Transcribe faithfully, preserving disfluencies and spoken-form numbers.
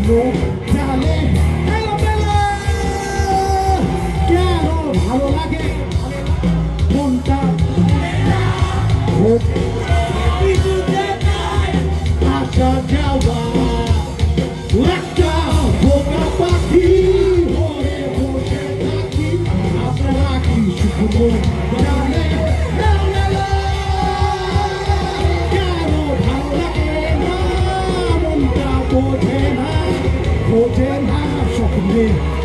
জালে এলোমেলো কেন ভালো লাগে মনটা কিছুতে নাই আসা যাওয়া একটা বোকা পাখি হয়ে বসে থাকি আপনারা কি শুধু জানে এলোমেলো কেন ভালো লাগে না মনটা বোঝে না বোঝে না স্বপ্নে